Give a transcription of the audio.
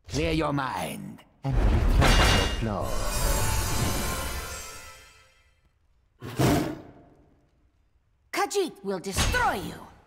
Clear your mind and retract your claws. Khajiit will destroy you!